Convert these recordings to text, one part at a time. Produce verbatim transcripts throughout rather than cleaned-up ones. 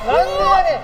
なんでやねん。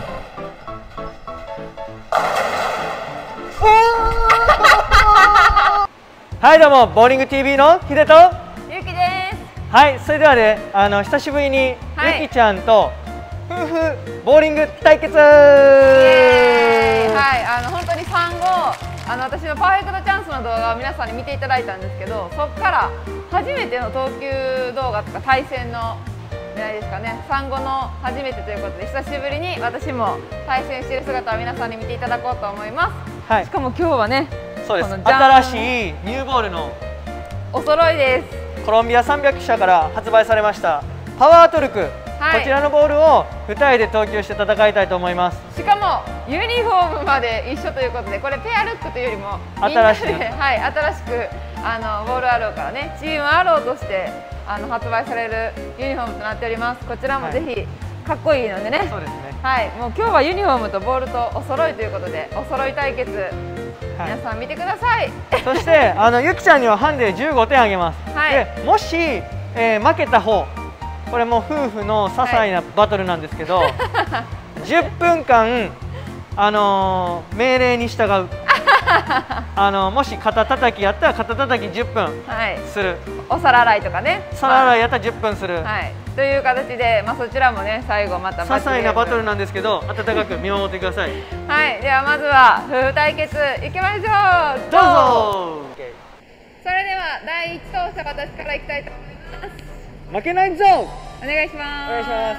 はい、どうもボーリング ティーブイ のヒデとゆきです。 はい、それではね、あの久しぶりに、はい、ゆきちゃんと夫婦ボーリング対決。イエーイ。はい、あの本当に産後、あの私のパーフェクトチャンスの動画を皆さんに見ていただいたんですけど、そこから初めての投球動画とか対戦のないですかね、産後の初めてということで、久しぶりに私も対戦している姿を皆さんに見ていただこうと思います。はい、しかも今日はね、 そうです、新しいニューボールのお揃いです。 コロンビアさんびゃく社から発売されましたパワートルク、はい、こちらのボールをふたりで投球して戦いたいと思います。 しかもユニフォームまで一緒ということで、これペアルックというよりも新しい、 はい、新しくあのボールアローからね、チームアローとしてあの発売されるユニフォームとなっております。こちらもぜひかっこいいのでね、 そうですね、 はい、もう今日はユニフォームとボールとお揃いということで、お揃い対決、はい、皆さん見てください。 そしてあのゆきちゃんにはハンデじゅうごてんあげます。はい、でもし、えー、負けた方、これもう夫婦の些細なバトルなんですけど、はい、じゅっぷんかん、あのー、命令に従うあのもし肩たたきやったら肩たたきじゅっぷんする、はい、 お皿洗いとかね、 皿洗いやったらじゅっぷんする、 はい、という形で、まあ、そちらもね最後また些細なバトルなんですけど、温かく見守ってください。 はい、ではまずは夫婦対決いきましょう。 どうぞ。 それではだいいち投手、私からいきたいと思います。 負けないぞ。 お願いします。お願いします。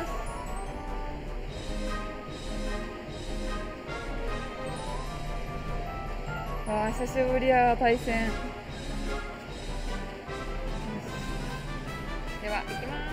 わあ、久しぶりや対戦。では行きます。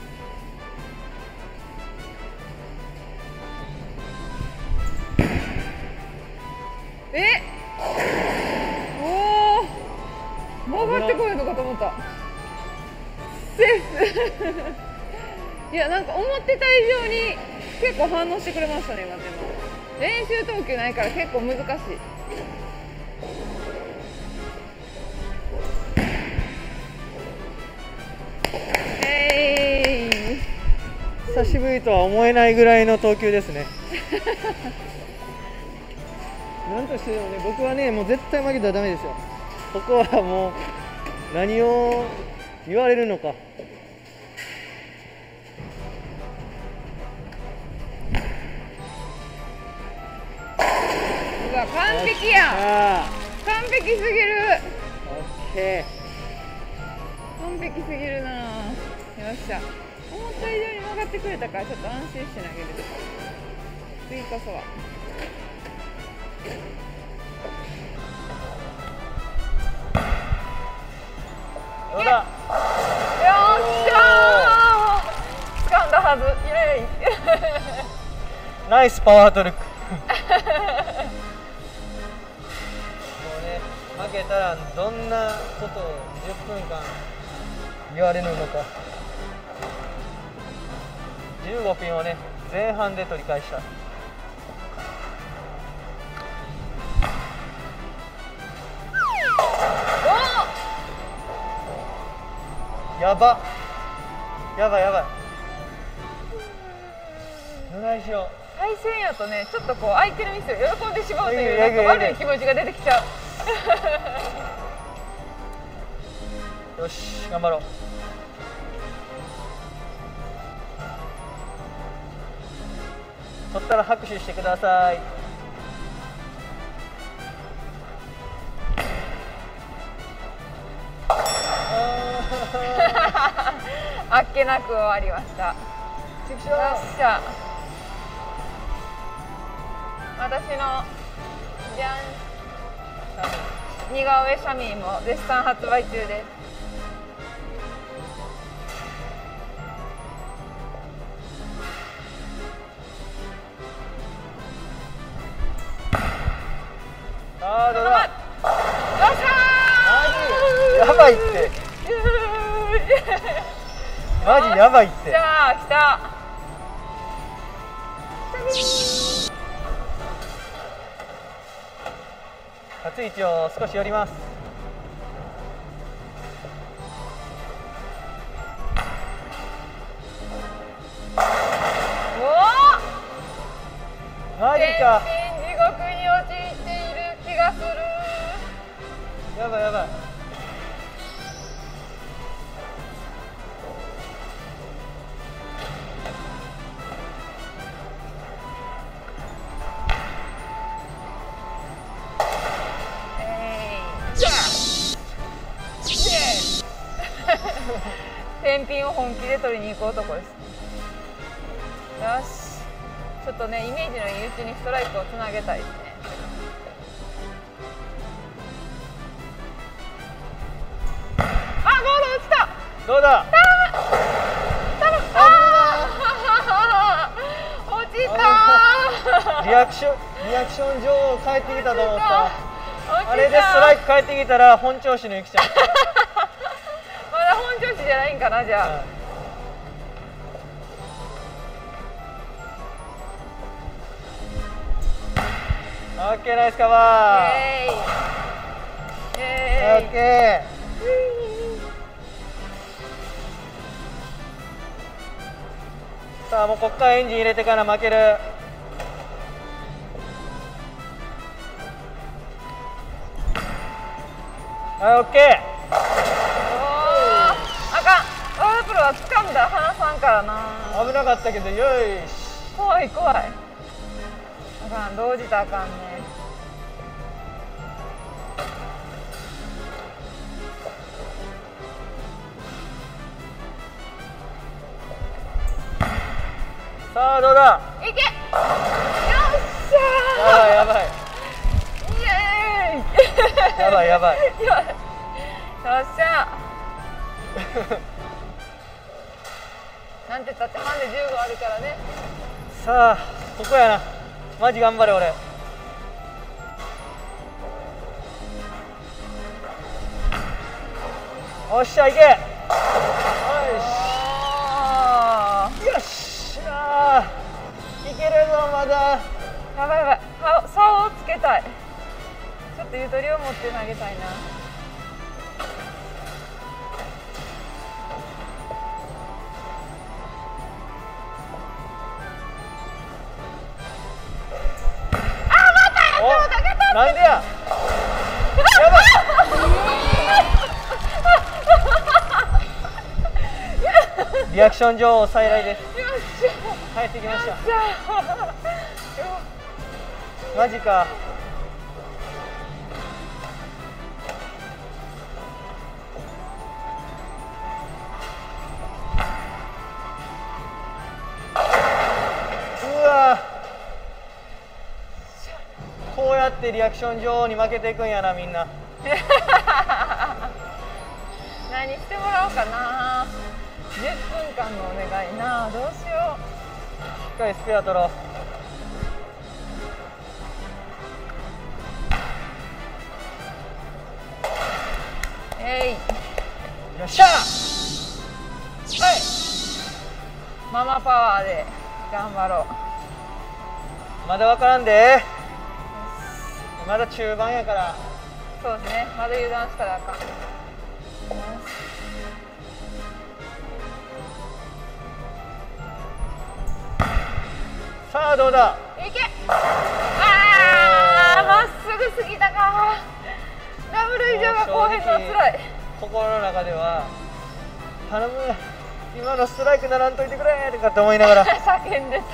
え、おお、曲がってこいのかと思った。セーフいや、なんか思ってた以上に結構反応してくれましたね。今でも練習投球ないから結構難しい。えー、 久しぶりとは思えないぐらいの投球ですねなんとしてでもね、僕はね、もう絶対負けたらダメですよ。ここはもう何を言われるのか。 うわ、完璧やん。完璧すぎる。 オッケー。 完璧すぎるな。よっしゃ。思った以上に曲がってくれたから、ちょっと安心して投げれる。次こそは。 どうだ。 よっしゃー。掴んだはず。イエーイナイスパワートルックもうね、負けたらどんなことをじゅっぷんかん言われるのか。じゅうごピンをね、前半で取り返した。やばやばいやばい。どないしよう。 対戦やとね、ちょっとこう相手のミスを喜んでしまうというなんか悪い気持ちが出てきちゃうよし、頑張ろう。取ったら拍手してください。 あっけなく終わりました。よっしゃ。私のじゃん似顔絵シャミーも絶賛発売中です。 あー、どうだ。 よっしゃー。 やばいってマジやばいって。 じゃあ来た。 立ち位置を少し寄ります。 おお、 か。 地獄に陥っている気がする。 やばいやばい。 天品を本気で取りに行く男です。よし、ちょっとねイメージのいいうちにストライクをつなげたいですね。あ、ボール落ちた。 どうだ。 落ちた。 リアクションリアクション女王帰ってきたと思った。あれでストライク帰ってきたら本調子のゆきちゃん。 まだ本調子じゃないんかな、じゃあ。 オッケー、ナイスカバー。 イエーイ。 オッケー。さあ、もうこっからエンジン入れてから負ける。はい、オッケー。 あかん、ワープロは掴んだ離さんからな。 危なかったけど、よいし。 怖い怖い。あかん、同時とあかんね。 さあ、どうだ。 いけ。よっしゃー。 やばいやばい。 イエーイ。 やばいやばい。 よっしゃ。なんて言ったってハンデじゅうごあるからね。 さあ、ここやな。マジ頑張れ俺。おっしゃ、いけ。よし。よし。あー、いけるぞまだ。 やばいやばい。差をつけたい。ちょっとゆとりを持って投げたいな。 なんでや。やばい。リアクション女王再来です。帰ってきました。マジか。うわ。こうやってリアクション女王に負けていくんやな、みんな。 何してもらおうかな。じゅっぷんかんのお願いな。どうしよう。 しっかりスペア取ろう。 えい。 よっしゃ。はい。 ママパワーで頑張ろう。まだわからんで。まだ中盤やから。 そうですね。まだ油断したらあかん。 さあどうだ。 いけ。ああ、まっすぐすぎたか。ダブル以上が後編のつらい。 心の中では頼む、今のストライクならんといてくれとかって思いながら叫んでた。よし。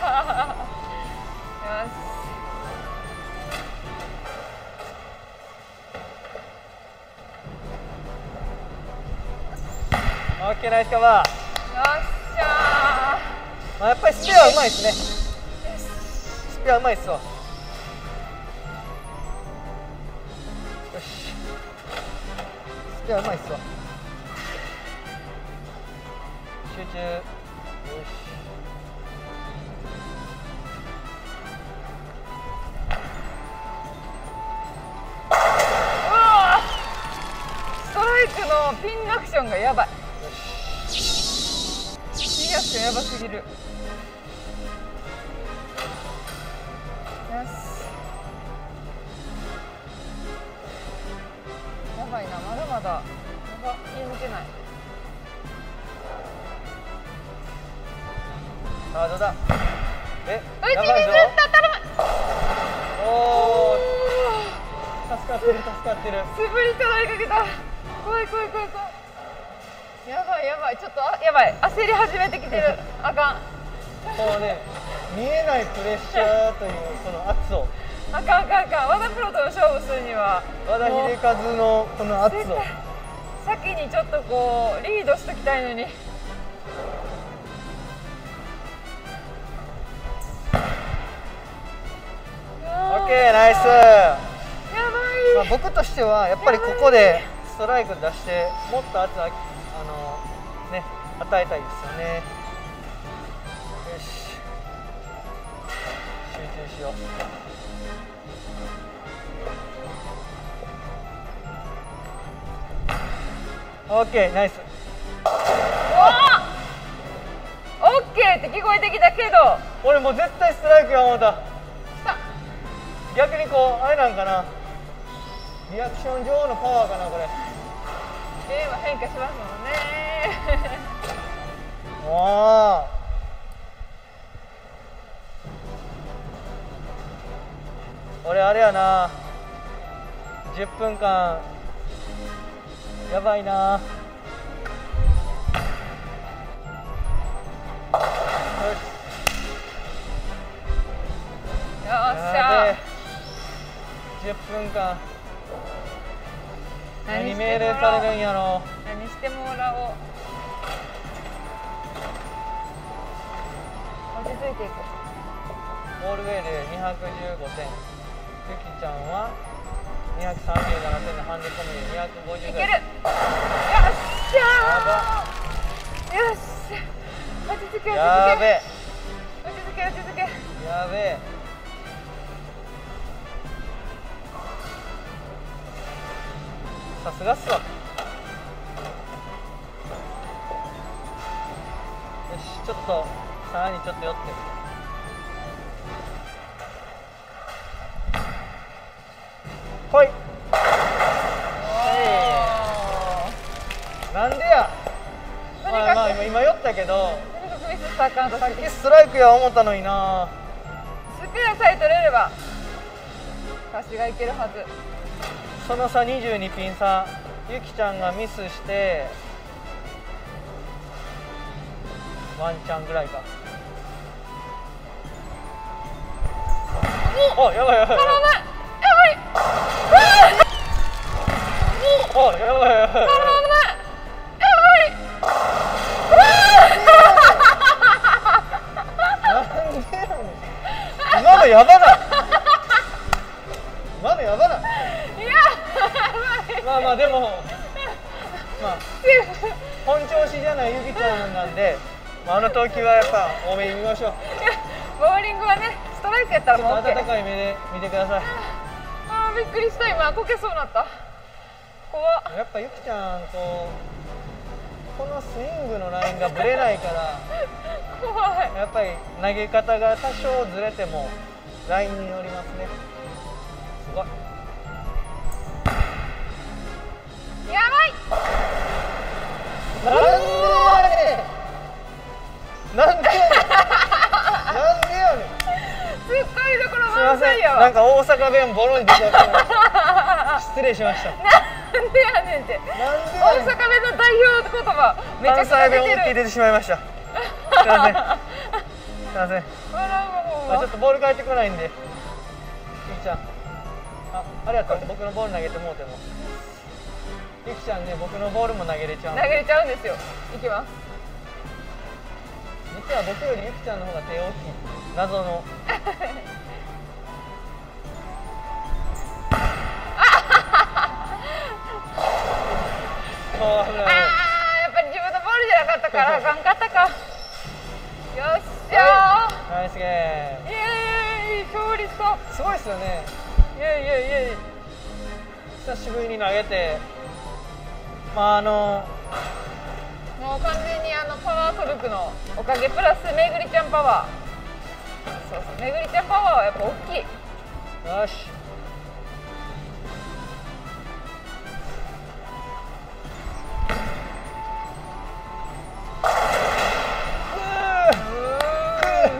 オッケー、ナイスカバー。 よっしゃー。やっぱりスペアうまいですね。スペアうまいっすわ。よし。スペアうまいっすわ。集中。よし。 うわー。ストライクのピンアクションがやばい。ピンアクションやばすぎる。よし。やばいな、まだまだ。やば、気抜けない。 さあどうだ。え、 打ち水やばいぞ。 打った、頼む。 かってる助かってる。 素振りとなりかけた。怖い怖い怖い怖い。やばいやばい、ちょっとあやばい、焦り始めてきてる。あかん。 こうね、見えないプレッシャーというこの圧を。 あかんあかんあかん。和田プロとの勝負するには和田秀和のこの圧を先にちょっとこうリードしときたいのに。 オッケー、ナイス。 やばい。 まあ僕としてはやっぱりここでストライク出してもっと圧をあのね与えたいですよね。よし、集中しよう。オッケー、ナイス。 おー、オッケーって聞こえてきたけど、 俺もう絶対ストライクや思うた。逆にこうあれなんかな、リアクション女王のパワーかなこれ。 ゲーム変化しますもんね。 おー、俺あれやな、じゅっぷんかんやばいな。よっしゃ。 じゅっぷんかん何命令されるんやろ。 何してもらおう。落ち着いていこう。 ボールウェイでにひゃくじゅうごてん、ゆきちゃんはにひゃくさんじゅうななてんでハンデ込みでにひゃくごじゅういける。よっしゃー。よっしゃ。落ち着け落ち着け。 やべえ。 落ち着け落ち着け。 やべえ。さすがっすわ。よし、ちょっとさらにちょっと寄って。ほい。なんでや。まあまあ今今寄ったけど、 とにかくミスしたらあかんと。 さっきストライクや思ったのにな。 スピナさえ取れれば歌詞がいけるはず。 その差にじゅうにピン差。ゆきちゃんがミスしてワンチャンぐらいか。お、やばいやばいやばい。お、やばいやばい。今のやばない。今のやばない。まあまあでも、まあ本調子じゃないゆきちゃんなんで、まあ、あの投球はやっぱ多めに見ましょう。 ボーリングはね、ストライクやったらもう OK。 温かい目で見てください。 あー、びっくりした。今こけそうになった。怖っ。 やっぱゆきちゃんこうこのスイングのラインがぶれないから怖い。 やっぱり投げ方が多少ずれてもラインに乗りますね。すごい。 やばい。 なんでやねん。なんでやねん。なんでやねん。 ツッコミどころすみません。 満載やわ。 なんか大阪弁ボロに出ちゃった。失礼しました。 なんでやねんって。 なんで大やねん。 阪弁の代表言葉めちゃ関くちゃ出西弁思いっきりてる。 出てしまいました。すみません。すみません。 笑うわほんま。 ちょっとボール返ってこないんで。ゆきちゃん。あ、ありがとう。僕のボール投げてもうても。ゆきちゃんね、僕のボールも投げれちゃう。 投げれちゃうんですよ。いきます。 実は僕よりゆきちゃんの方が手大きい。謎の。ああ、危ない。 ああ、やっぱり自分のボールじゃなかったからあかんかったか。よっしゃー。 ナイスゲーム。 イエーイ、勝利した。 すごいですよね。 イエーイイエーイイエーイ。 久しぶりに投げて、まああのもう完全にあのパワートルクのおかげプラスめぐりちゃんパワー。そうそう、めぐりちゃんパワーはやっぱ大きい。 よし。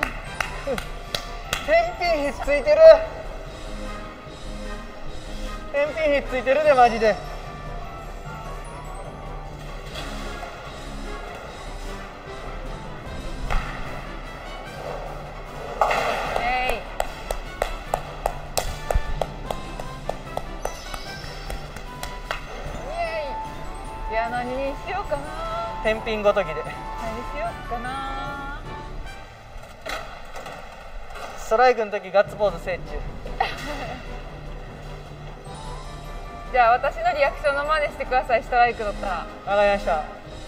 天品ひっついてる。 天品火ついてるでマジで。 いや、何にしようかな。 天品ごときで。 何しようかな。 ストライクの時ガッツポーズせっちゅう。 じゃあ私のリアクションの真似してください。ストライクだったら。 わかりました。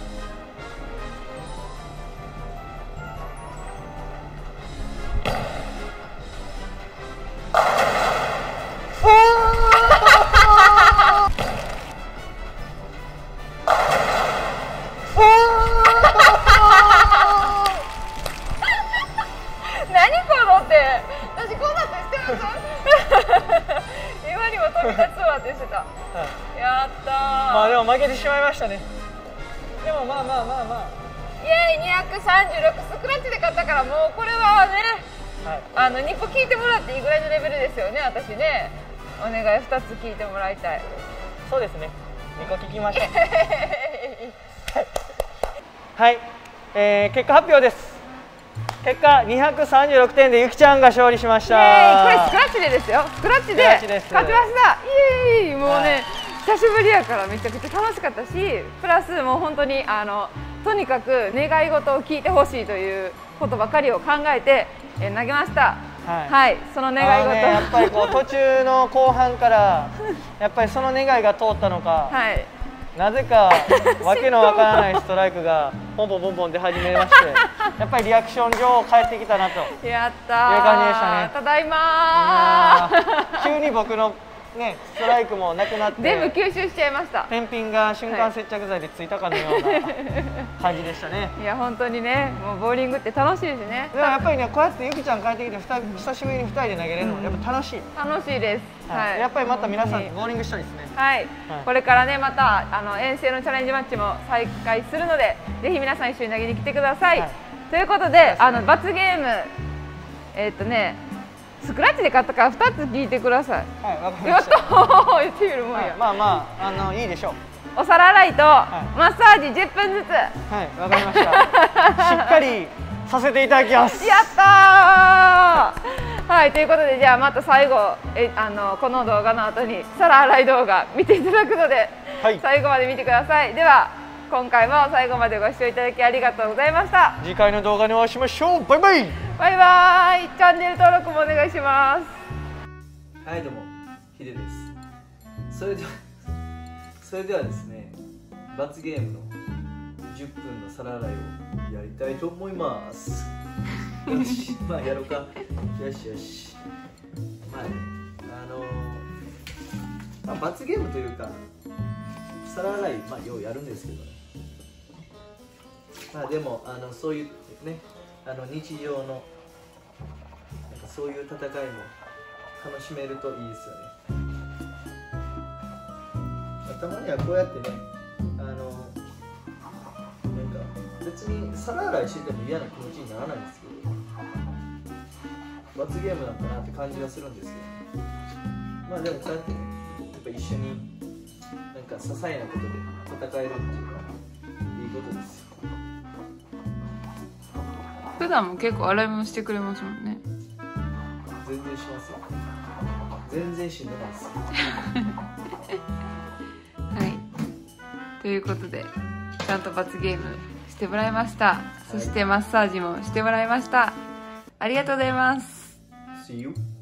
今にも飛び立つわってしてた。はい、やったー。 まあでも負けてしまいましたね。でもまあまあまあまあ。 イエーイにひゃくさんじゅうろくスクラッチで勝ったから、もうこれはね、はい、あのにこ聞いてもらっていいぐらいのレベルですよね。私ね、お願いふたつ聞いてもらいたい。 そうですね。にこ聞きましょう。はい、えー、結果発表です。結果にひゃくさんじゅうろくてんでゆきちゃんが勝利しました。 これスクラッチでですよ。スクラッチで勝ちました。イエーイ。もうね、はい、久しぶりやからめちゃくちゃ楽しかったし、プラスもう本当にあのとにかく願い事を聞いてほしいということばかりを考えて、えー、投げました。はい、はい、その願い事、ね、 やっぱりこう途中の後半からやっぱりその願いが通ったのか。はい、なぜかわけのわからないストライクがポンポンポンポン出始めましてやっぱりリアクション上返ってきたなとやったーいう感じでしたね。 ただいまー急に僕のねストライクもなくなって全部吸収しちゃいました。 天品が瞬間接着剤でついたかのような感じでしたね。 いや本当にね、もうボーリングって楽しいですね。 でもやっぱりね、こうやってゆきちゃん帰ってきて久しぶりにふたりで投げれるのやっぱ楽しい。 楽しいです。 はい、やっぱりまた皆さんボーリングしたいですね。 はい、はい、これからねまたあの遠征のチャレンジマッチも再開するので、ぜひ皆さん一緒に投げに来てください。はい、ということで、ね、あの罰ゲームえー、っとねスクラッチで勝ったからふたつ聞いてください。 はい、わかりました。 言ってみるもんや。 まあまああのいいでしょう。 お皿洗いとマッサージじゅっぷんずつ。はい、 わかりました。しっかりさせていただきます。 やったー。はい、ということでじゃあまた最後えあのこの動画の後に皿洗い動画見ていただくので、はい、最後まで見てください。では今回も最後までご視聴いただきありがとうございました。 次回の動画にお会いしましょう。バイバイ。 バイバイ。チャンネル登録もお願いします。 はい、どうもヒデです。それではそれではですね、罰ゲームのじゅっぷんの皿洗いをやりたいと思います。よし、まあやろうか。よしよし。まあね、あのー、まあ、罰ゲームというか皿洗い、まあようやるんですけどね。まあでもあのそういうね、あの日常のなんかそういう戦いも楽しめるといいですよね。たまにはこうやってね、あのなんか別に皿洗いしてても嫌な気持ちにならないんですけど、罰ゲームなんだなって感じがするんですけど、まあでもこうやってね、やっぱ一緒になんか些細なことで戦えるっていうのはいいことですよ。 普段も結構洗い物してくれますもんね。 全然しますよ。全然しんどないです。 はい。ということでちゃんと罰ゲームしてもらいました。はい、そしてマッサージもしてもらいました。ありがとうございます。 See you.